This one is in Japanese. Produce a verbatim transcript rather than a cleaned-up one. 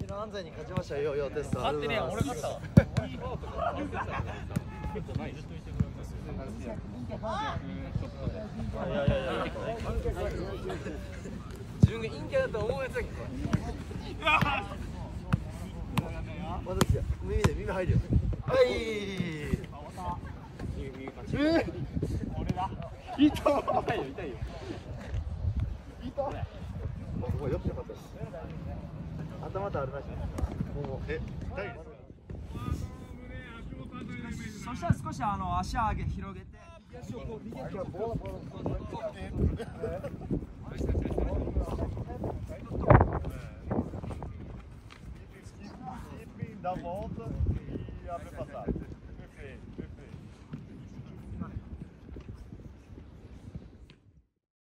の安全に勝ちましたよ、よ、テスト。 勝ってね、俺勝ったわ。いやいやいや。自分が陰キャだと思うやつだけど。 私じゃ、耳で耳入るよ。はい。ええ。俺だ。痛い。痛いよ、痛いよ。痛い。すごいよくなかったです。頭とあるなし。もう、え、痛いです。 そしたら少しあの足上げ広げて。 Da volta.